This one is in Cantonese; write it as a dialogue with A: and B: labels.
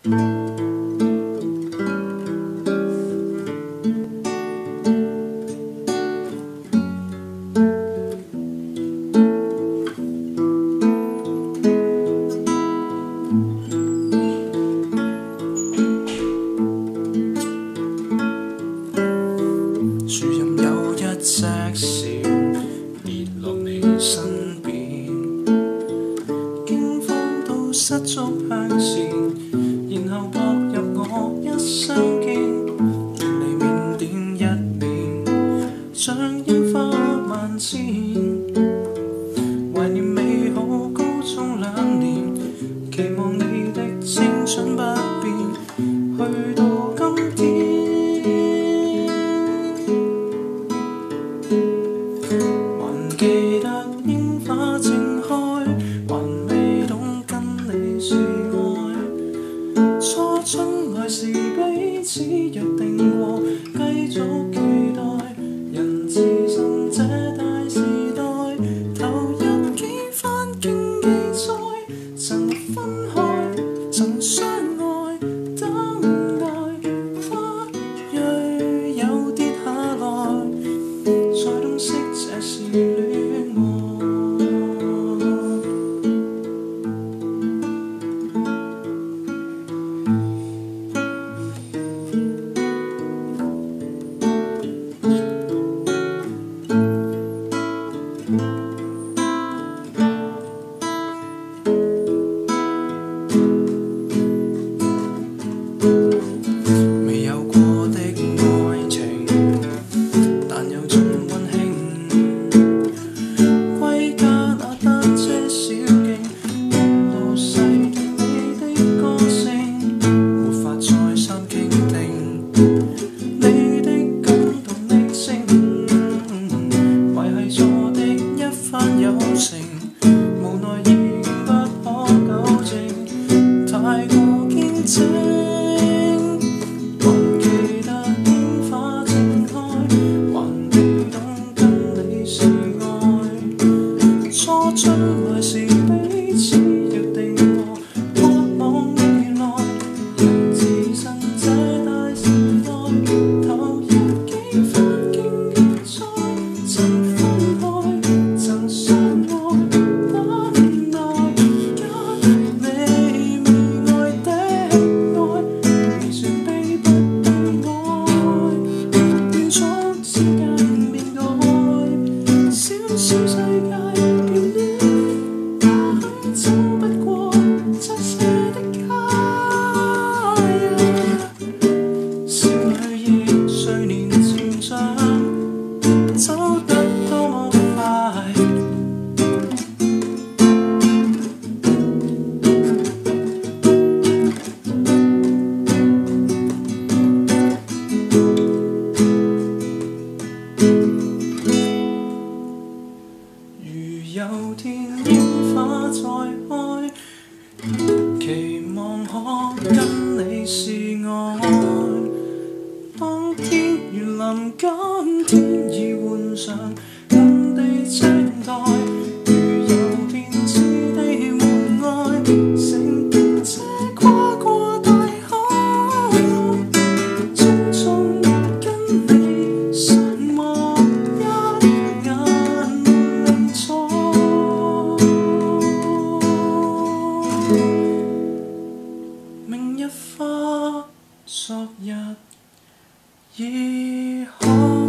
A: 树蔭有一隻蟬跌落你身邊，驚慌到失足向前，然後撲入我一相見，願你面點一面，像櫻花萬千，懷念美好高中2年，期望你的青春不變，去到今天。記得櫻花正開，還未懂跟你示愛。初春來時彼此約定過，繼續期待。人自信這大時代，投入幾番競技賽，曾分開，曾相愛，等待花蕊有跌下來，才懂識這是戀。未有過的愛情，但有種溫馨。歸家那單車小徑，路細對你的歌聲，沒法再三傾聽你的感動的聲，維繫錯的一番友情，無奈已經不可糾正，太過堅貞。初春來時彼此約定過，渴望未來，人自信這大時代，投入幾番競技賽，曾分開，曾相愛，等待一你未愛的愛，未說悲不悲哀，願總之間面對小小世界。走不過這些的街，少女亦隨年漸長，走得多麼快。如有天櫻花再開，期望可跟你示愛。當天如臨今天已換上暗地青苔，如有天此地門外，乘電車跨過大海，匆匆跟你相望一眼離錯。明日花，昨日已看。